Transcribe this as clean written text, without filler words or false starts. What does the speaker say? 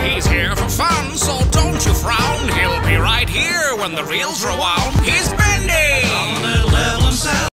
He's here for fun, so don't you frown. He'll be right here when the reel's rewound. He's